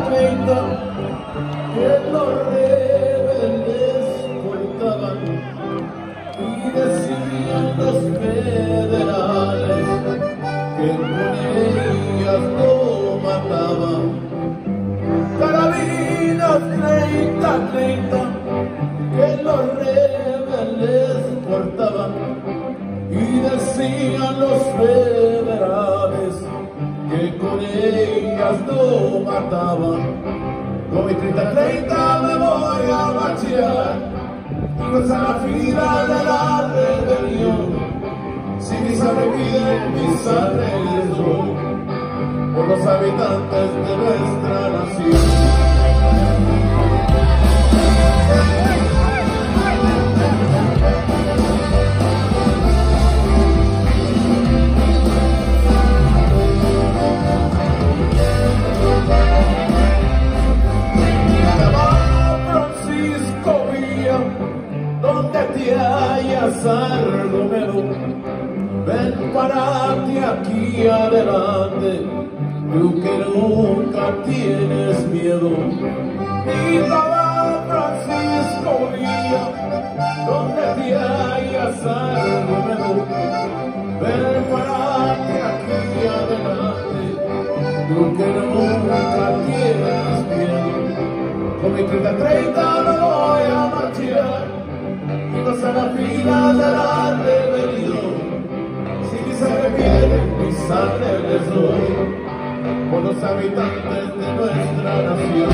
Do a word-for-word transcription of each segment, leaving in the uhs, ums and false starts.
treinta que los rebeldes cortaban y decían los federales que con ellas lo mataban. Carabinas treinta, treinta que los rebeldes cortaban y decían los federales que con ellas no mataban. Con mi treinta, treinta me voy a marchar y no es a la fila de la rebelión. Si mi sangre pide, mi sangre les doy por los habitantes de nuestra nación. Donde te hallas, Argomero, ven, párate aquí adelante, tú que nunca tienes miedo. Y San Francisco Villa, donde te hallas, Argomero, ven, párate aquí adelante, tú que nunca tienes miedo. Con mi treinta, treinta me voy a marchar y no se la fila de la rebelión. Si mi sangre pide, mi sangre les doy por los habitantes de nuestra nación.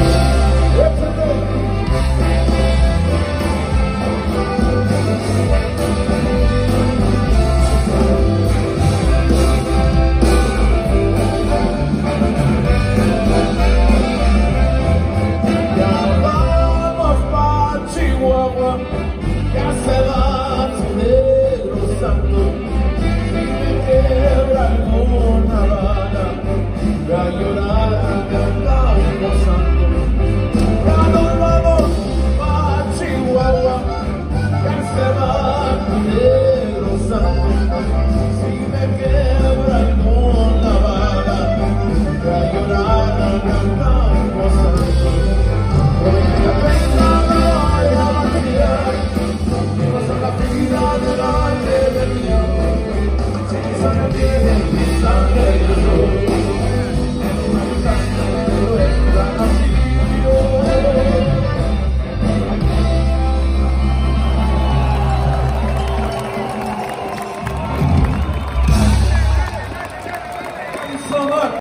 Ya se va su negro santo, si me quebra alguna bala, voy a llorar.